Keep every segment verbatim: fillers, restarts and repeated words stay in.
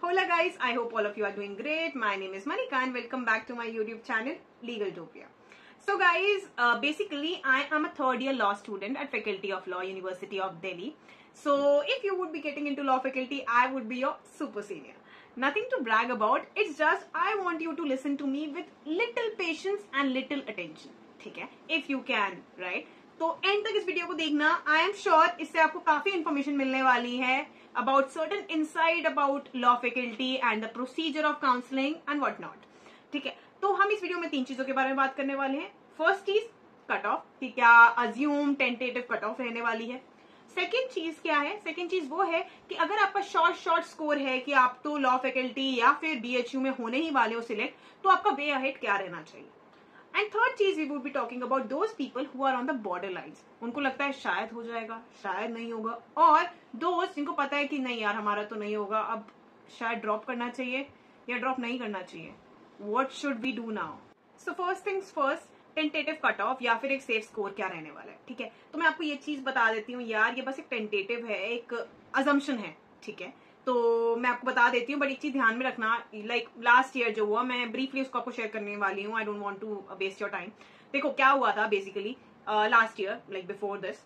Hola guys, I hope all of you are doing great. My name is Manika and welcome back to my YouTube channel Legaltopia. So guys, uh, basically I am a third year law student at Faculty of Law, University of Delhi. So if you would be getting into law faculty, I would be your super senior. Nothing to brag about, it's just I want you to listen to me with little patience and little attention. ठीक है? If you can, right? तो end तक इस video को देखना. I am sure इससे आपको काफी इन्फॉर्मेशन मिलने वाली है about certain inside about law faculty and the procedure of counselling and what not. ठीक है, तो हम इस वीडियो में तीन चीजों के बारे में बात करने वाले हैं. फर्स्ट चीज कट ऑफ, कि क्या अज्यूम टेंटेटिव कट ऑफ रहने वाली है. सेकेंड चीज क्या है? सेकेंड चीज वो है कि अगर आपका शॉर्ट शॉर्ट स्कोर है कि आप तो लॉ फैकल्टी या फिर बीएचयू में होने ही वाले हो सिलेक्ट, तो आपका वे अहेड क्या रहना चाहिए. एंड थर्ड चीज we would be talking about those people who are on the border lines. उनको लगता है शायद हो जाएगा, शायद नहीं होगा, और दोस्त जिनको पता है कि नहीं यार हमारा तो नहीं होगा, अब शायद ड्रॉप करना चाहिए या ड्रॉप नहीं करना चाहिए. What should we do now? So first things first, tentative cut off या फिर एक सेफ स्कोर क्या रहने वाला है. ठीक है, तो मैं आपको ये चीज बता देती हूँ यार, ये बस एक टेंटेटिव है, एक अजम्पशन है. ठीक है, तो मैं आपको बता देती हूँ, बट एक चीज ध्यान में रखना. लाइक लास्ट ईयर जो हुआ, मैं ब्रीफली उसको आपको शेयर करने वाली हूँ. I don't want to waste your time. देखो क्या हुआ था basically last year, like before this,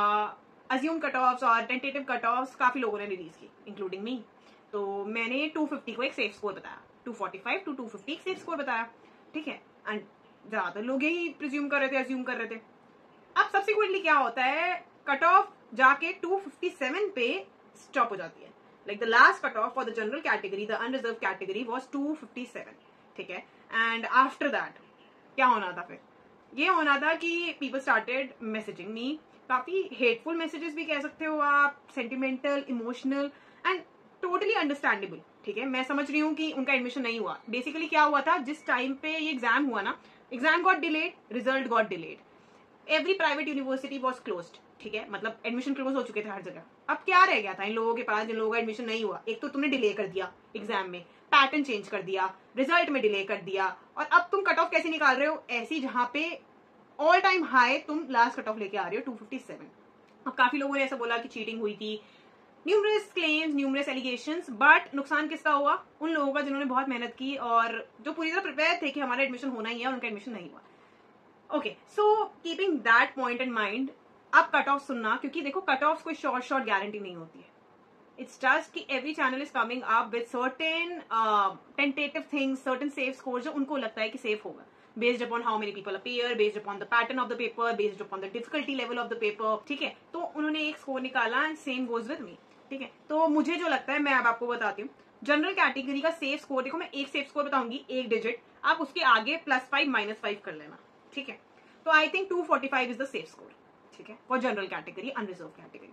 assume cut offs और टेंटेटिव कट ऑफ्स काफी लोगों ने रिलीज की, इंक्लूडिंग मी. तो मैंने टू फिफ्टी को एक सेफ स्कोर बताया, two forty five to two fifty एक सेफ स्कोर बताया. ठीक है, एंड ज्यादातर लोग यही प्रिज्यूम कर रहे थे, अज्यूम कर रहे थे. अब सब्सिक्वेंटली क्या होता है, कट ऑफ जाके टू फिफ्टी सेवन पे स्टॉप हो जाती है. Like the last cutoff for the general category, the unreserved category was two fifty seven. ठीक है, and after that क्या होना था फिर? ये होना था कि people started messaging me, काफी hateful messages भी कह सकते हो आप, sentimental, emotional and totally understandable. ठीक है, मैं समझ रही हूँ कि उनका एडमिशन नहीं हुआ. बेसिकली क्या हुआ था, जिस टाइम पे ये एग्जाम हुआ ना, exam got delayed, result got delayed, every private university was closed. ठीक है, मतलब एडमिशन क्लोज हो चुके थे हर जगह. अब क्या रह गया था इन लोगों के पास, जिन लोगों का एडमिशन नहीं हुआ? एक तो तुमने डिले कर दिया एग्जाम में, पैटर्न चेंज कर दिया, रिजल्ट में डिले कर दिया, और अब तुम कट ऑफ कैसे निकाल रहे हो? ऐसी जहां पे ऑल टाइम हाई तुम लास्ट कट ऑफ लेके आ रहे हो टू फिफ्टी सेवन. अब काफी लोगों ने ऐसा बोला कि चीटिंग हुई थी, numerous claims, numerous allegations, but नुकसान किसका हुआ? उन लोगों का जिन्होंने बहुत मेहनत की और जो पूरी तरह प्रिपेयर थे कि हमारा एडमिशन होना ही है, और उनका एडमिशन नहीं हुआ. Okay, so keeping that point in mind, अब कट ऑफ सुनना, क्योंकि देखो कट ऑफ कोई शॉर्ट शॉर्ट गारंटी नहीं होती है. इट्स जस्ट कि every channel is coming up with certain tentative things, certain safe score जो उनको लगता है कि सेफ होगा, based upon how many people appear, based upon the pattern of the paper, based upon the difficulty level of the paper. ठीक है, तो उन्होंने एक स्कोर निकाला and same goes with me. ठीक है, तो मुझे जो लगता है मैं अब आपको बताती हूँ. जनरल कैटेगरी का सेफ स्कोर, देखो मैं एक सेफ स्कोर बताऊंगी, एक डिजिट, आप उसके आगे प्लस फाइव माइनस फाइव कर लेना. ठीक है, तो I think two forty five is the safe score. ठीक है, for general category, unreserved category.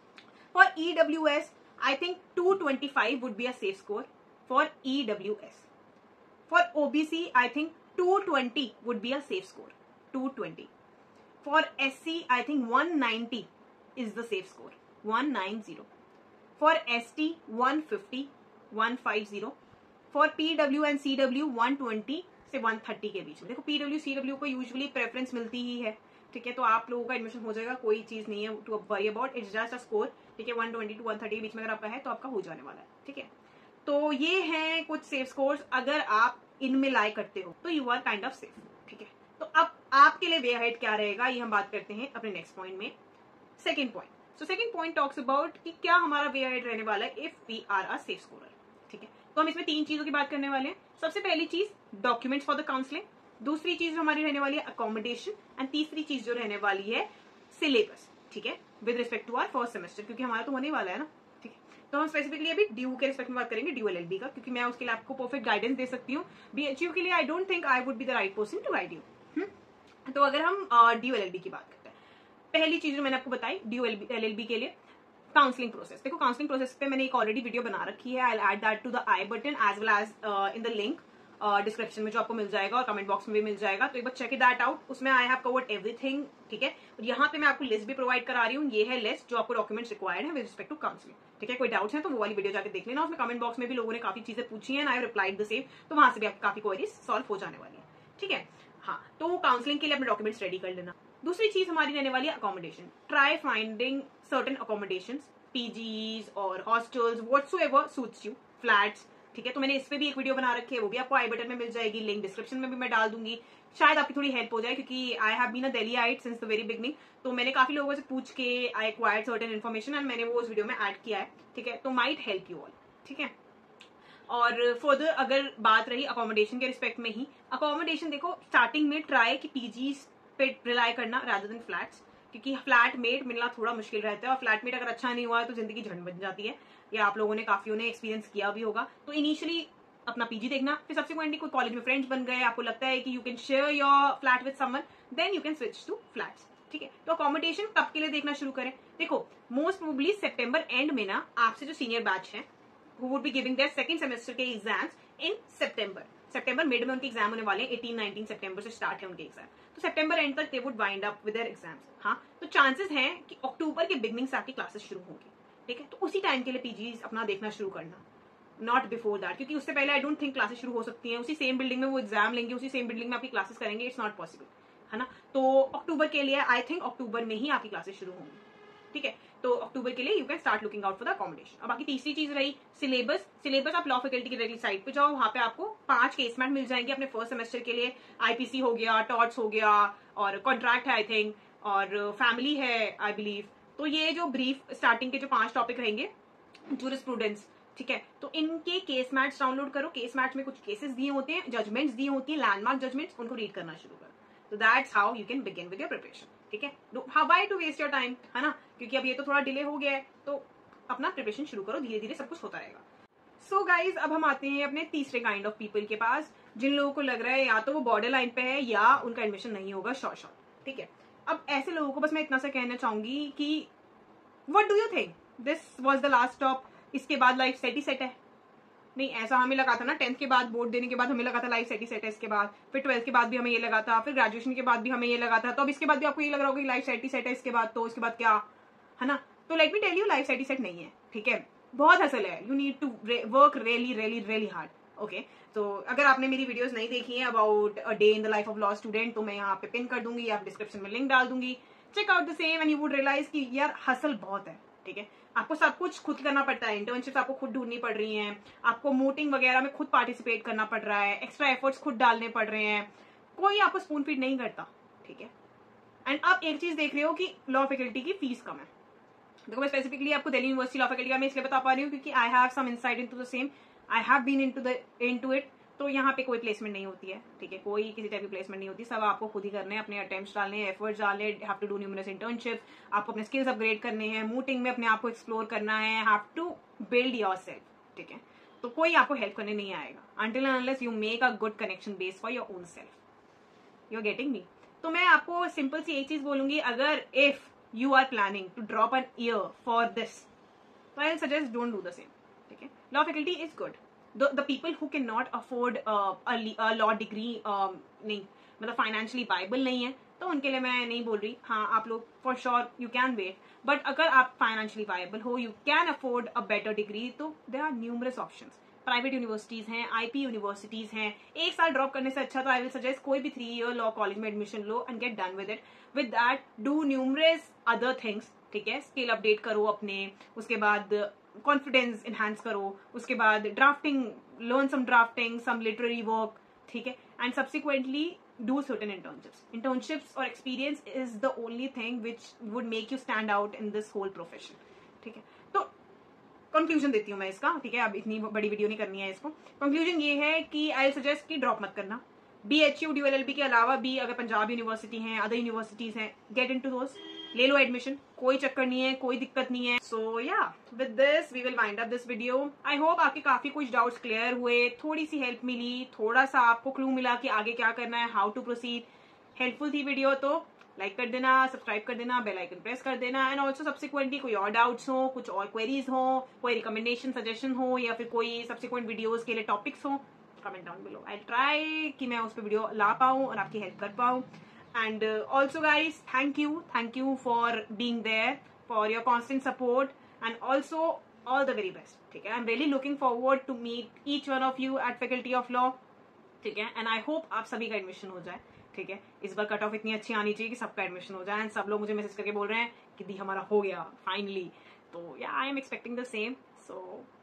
For EWS I think two twenty five would be a safe score for EWS. For OBC I think two twenty would be a safe score, two twenty. For SC I think one ninety is the safe score, one ninety. For ST one fifty, one fifty. For PW and CW one twenty से one thirty के बीच में. देखो PW CW को usually preference मिलती ही है. ठीक है, तो आप लोगों का एडमिशन हो जाएगा, कोई चीज नहीं है to worry about, it's just a score. ठीक है, one twenty to one thirty के बीच में अगर आपका है तो आपका हो जाने वाला है. ठीक है, तो ये हैं कुछ सेफ स्कोर्स. अगर आप इनमें लाई करते हो तो you are kind of safe. ठीक है, तो अब आपके लिए वे अहेड क्या रहेगा, ये हम बात करते हैं अपने नेक्स्ट पॉइंट में. Second point, so second point talks about कि क्या हमारा वे अहेड रहने वाला है if we are a safe scorer. ठीक है, तो हम इसमें तीन चीजों की बात करने वाले हैं. सबसे पहली चीज डॉक्यूमेंट्स फॉर द काउंसलिंग, दूसरी चीज जो हमारी रहने वाली है अकोमोडेशन, एंड तीसरी चीज जो रहने वाली है सिलेबस. ठीक है, with respect to our first semester, क्योंकि हमारा तो होने वाला है ना. ठीक है, तो हम स्पेसिफिकली अभी ड्यू के रिस्पेक्ट में बात करेंगे, ड्यू एलएलबी का, क्योंकि मैं उसके लिए आपको परफेक्ट गाइडेंस दे सकती हूँ. बीएचयू के लिए I don't think I would be the right person to guide you. तो अगर हम ड्यू एलएलबी की बात करते हैं, पहली चीज जो मैंने आपको बताई ड्यू एलएलबी के लिए काउंसलिंग प्रोसेस. देखो काउंसलिंग प्रोसेस पे मैंने एक ऑलरेडी वीडियो बना रखी है. I will add that to the I button as well as in the link description में, जो आपको मिल जाएगा और कमेंट बॉक्स में भी मिल जाएगा. तो एक बार चेक इट दैट आउट. उसमें आई हैव कवर्ड एवरीथिंग. ठीक है, और यहाँ पे मैं आपको लिस्ट भी प्रोवाइड करा रही हूँ. ये है लिस्ट जो आपको डॉक्यूमेंट्स रिक्वायर्ड है विद रिस्पेक्ट टू काउंसलिंग. ठीक है, कोई डाउट्स है तो वो वाली वीडियो जाकर देख लेना. उसमें कमेंट बॉक्स में भी लोगों ने काफी चीजें पूछी है, I have replied the same, तो वहां से भी आपकी काफी क्वेरीज सॉल्व हो जाने वाली है. ठीक है, हाँ, तो काउंसलिंग के लिए अपने डॉक्यूमेंट्स रेडी कर लेना. दूसरी चीज हमारी रहने वाली है accommodation. Try finding certain accommodations, PGs और hostels, whatsoever suits you, flats, ठीक है। तो मैंने इस पे भी एक वीडियो बना रखी है, वो भी आपको आई बटन में मिल जाएगी, लिंक डिस्क्रिप्शन में भी मैं डाल दूंगी, शायद आपकी थोड़ी हेल्प हो जाए, क्योंकि आई हैव बीन अ दिल्लीite सिंस द वेरी बिगनिंग। तो मैंने काफी लोगों से पूछ के I acquired certain information and मैंने वो उस वीडियो में ऐड किया है, ठीक है। तो माइट हेल्प यू ऑल, ठीक है। और फर्दर अगर बात रही अकोमोडेशन के रिस्पेक्ट में ही, अकोमोडेशन देखो स्टार्टिंग में ट्राई कि पीजी पे रिलाई करना रादर देन फ्लैट्स, क्योंकि फ्लैटमेट मिलना थोड़ा मुश्किल रहता है और फ्लैटमेट अगर अच्छा नहीं हुआ है तो जिंदगी झंड बन जाती है, या आप लोगों ने काफियों ने एक्सपीरियंस किया भी होगा। तो इनिशियली अपना पीजी देखना, फिर सब्सिक्वेंटली कोई कॉलेज में फ्रेंड्स बन गए, आपको लगता है कि you can share your flat with someone, then you can switch to flats, ठीक है। तो अकोमोडेशन तब के लिए देखना शुरू करें। देखो मोस्ट प्रोबेबली सितंबर एंड में ना आपसे जो सीनियर बैच है who would be giving their second semester के एग्जाम्स इन सितंबर, सितंबर मिड में उनके एग्जाम होने वाले हैं, अठारह उन्नीस सितंबर से स्टार्ट है उनके एग्जाम, तो सितंबर एंड तक they would wind up with their exams. हाँ, तो चांसेस हैं कि अक्टूबर के बिगनिंग से आपकी क्लासेस शुरू होंगी, ठीक है। तो उसी टाइम के लिए पीजीज अपना देखना शुरू करना, नॉट बिफोर दैट, क्योंकि उससे पहले आई डोंट थिंक क्लासेस शुरू हो सकती हैं। उसी सेम बिल्डिंग में वो एग्जाम लेंगे, उसी सेम बिल्डिंग में आपकी क्लासेस करेंगे, इट्स नॉट पॉसिबल, है ना। तो अक्टूबर के लिए आई थिंक अक्टूबर में ही आपकी क्लासेस शुरू होंगी, ठीक है। तो अक्टूबर के लिए you can start looking out for the accommodation. और बाकी तीसरी चीज रही सिलेबस, सिलेबस आप लॉ फैकल्टी की डायरेक्टली साइट पे जाओ, वहां पे आपको पांच केसमेट मिल जाएंगे अपने फर्स्ट सेमेस्टर के लिए। आईपीसी हो गया, टॉर्ट्स हो गया, और कॉन्ट्रैक्ट है आई थिंक, और फैमिली है आई बिलीव। तो ये जो ब्रीफ स्टार्टिंग के जो पांच टॉपिक रहेंगे, जूरिस्प्रूडेंस, ठीक है। तो इनके केस मैट्स डाउनलोड करो, केस मैट्स में कुछ केसेस दिए होते हैं, जजमेंट्स दिए होती है, लैंडमार्क जजमेंट्स, उनको रीड करना शुरू करो। तो that's how you can begin with your preparation, ठीक है। How why to waste your time, है ना, क्योंकि अब ये तो थोड़ा डिले हो गया है, तो अपना प्रिपरेशन शुरू करो, धीरे धीरे सब कुछ होता रहेगा। सो so गाइज, अब हम आते हैं अपने तीसरे काइंड ऑफ पीपल के पास, जिन लोगों को लग रहा है या तो वो बॉर्डर लाइन पे है या उनका एडमिशन नहीं होगा शॉर्ट शॉर्ट, ठीक है। अब ऐसे लोगों को बस मैं इतना सा कहना चाहूंगी कि what do you think, this was the last stop, इसके बाद लाइफ सेट ही सेट है? नहीं, ऐसा हमें लगा था ना, टेंथ के बाद बोर्ड देने के बाद हमें लगा था लाइफ सेट ही सेट है, इसके बाद फिर ट्वेल्थ के बाद भी हमें ये लगा था, फिर ग्रेजुएशन के बाद भी हमें ये लगा था, तो अब इसके बाद भी आपको ये लग रहा होगा कि लाइफ सेट ही सेट है इसके बाद, तो इसके बाद क्या, है ना। तो let me tell you, life set ही सेट नहीं है, ठीक है। बहुत हसल है, you need to work really really really hard, okay. तो अगर आपने मेरी वीडियोस नहीं देखी है about a day in the life of law student, तो मैं यहाँ पे पिन कर दूंगी, आप डिस्क्रिप्शन में लिंक डाल दूंगी, check out the same and you would realize कि यार हसल बहुत है, ठीक है। आपको सब कुछ खुद करना पड़ता है, इंटर्नशिप्स आपको खुद ढूंढनी पड़ रही हैं, आपको मोटिंग वगैरह में खुद पार्टिसिपेट करना पड़ रहा है, एक्स्ट्रा एफर्ट्स खुद डालने पड़ रहे हैं, कोई आपको स्पून फीड नहीं करता, ठीक है। एंड आप एक चीज देख रहे हो कि लॉ फैकल्टी की फीस कम है। देखो मैं स्पेसिफिकली आपको दिल्ली यूनिवर्सिटी लॉ फैकल्टी का मैं इसलिए बता पा रही हूँ क्योंकि I have some insight into the same, I have been into the into it. तो यहाँ पे कोई प्लेसमेंट नहीं होती है, ठीक है, कोई किसी टाइप की प्लेसमेंट नहीं होती, सब आपको खुद ही करने हैं, अपने अटेम्प्ट्स डालने हैं, एफर्ट्स डालने हैं, have to do numerous internship, आपको अपने स्किल्स अपग्रेड करने हैं, मूटिंग में अपने आप को एक्सप्लोर करना है, हैव टू बिल्ड योरसेल्फ, ठीक है। तो कोई आपको हेल्प करने नहीं आएगा until and unless you make a good connection base for your own self, you are getting me. तो मैं आपको सिंपल सी एक चीज बोलूंगी, अगर if you are planning to drop an year for this, so I'll suggest don't do the same, ठीक है। law faculty is good, the the people who cannot afford uh, a, a law degree uh, नहीं मतलब financially viable नहीं है, तो उनके लिए मैं नहीं बोल रही, हाँ आप लोग for sure you can wait, but अगर आप financially viable हो, you can afford a better degree, तो there are numerous options, private universities हैं, आईपी यूनिवर्सिटीज हैं। एक साल ड्रॉप करने से अच्छा तो आई विल सजेस्ट कोई भी थ्री ईयर लॉ कॉलेज में एडमिशन लो and get done with it. With that do numerous other things, ठीक है, स्किल अपडेट करो अपने, उसके बाद कॉन्फिडेंस इनहांस करो, उसके बाद drafting, learn some drafting, some literary work, ठीक है, and subsequently do certain internships. Internships और experience is the only thing which would make you stand out in this whole profession, ठीक है। तो कंक्लूजन देती हूँ मैं इसका, ठीक है, अब इतनी बड़ी वीडियो नहीं करनी है इसको। कंक्लूजन ये है कि आई सजेस्ट कि ड्रॉप मत करना, B H U D L L B के अलावा भी अगर पंजाब यूनिवर्सिटी हैं, अदर यूनिवर्सिटीज हैं, गेट इनटू दोस, ले लो एडमिशन, कोई चक्कर नहीं है, कोई दिक्कत नहीं है। सो या with this we will wind up this video. I hope आपके काफी कुछ डाउट्स क्लियर हुए, थोड़ी सी हेल्प मिली, थोड़ा सा आपको क्लू मिला कि आगे क्या करना है, हाउ टू प्रोसीड। हेल्पफुल थी वीडियो तो लाइक कर देना, सब्सक्राइब कर देना, बेल आइकन प्रेस कर देना, एंड ऑल्सो सब्सिक्वेंटली कोई और डाउट्स हो, कुछ और क्वेरीज हो, कोई रिकमेंडेशन सजेशन हो, या फिर कोई सब्सिक्वेंट वीडियोस के लिए टॉपिक्स हो, comment down below, I try कि मैं उस पर वीडियो ला पाऊँ और आपकी हेल्प कर पाऊँ। And also guys thank you thank you for being there, for your constant support, and also all the very best, ठीक है। I am really looking forward to meet each one of you at faculty of law, ठीक है, and I hope आप सभी का admission हो जाए, ठीक है। इस बार कट ऑफ इतनी अच्छी आनी चाहिए कि सबका एडमिशन हो जाए, एंड सब लोग मुझे मैसेज करके बोल रहे हैं कि दी हमारा हो गया फाइनली, तो या I am expecting the same. So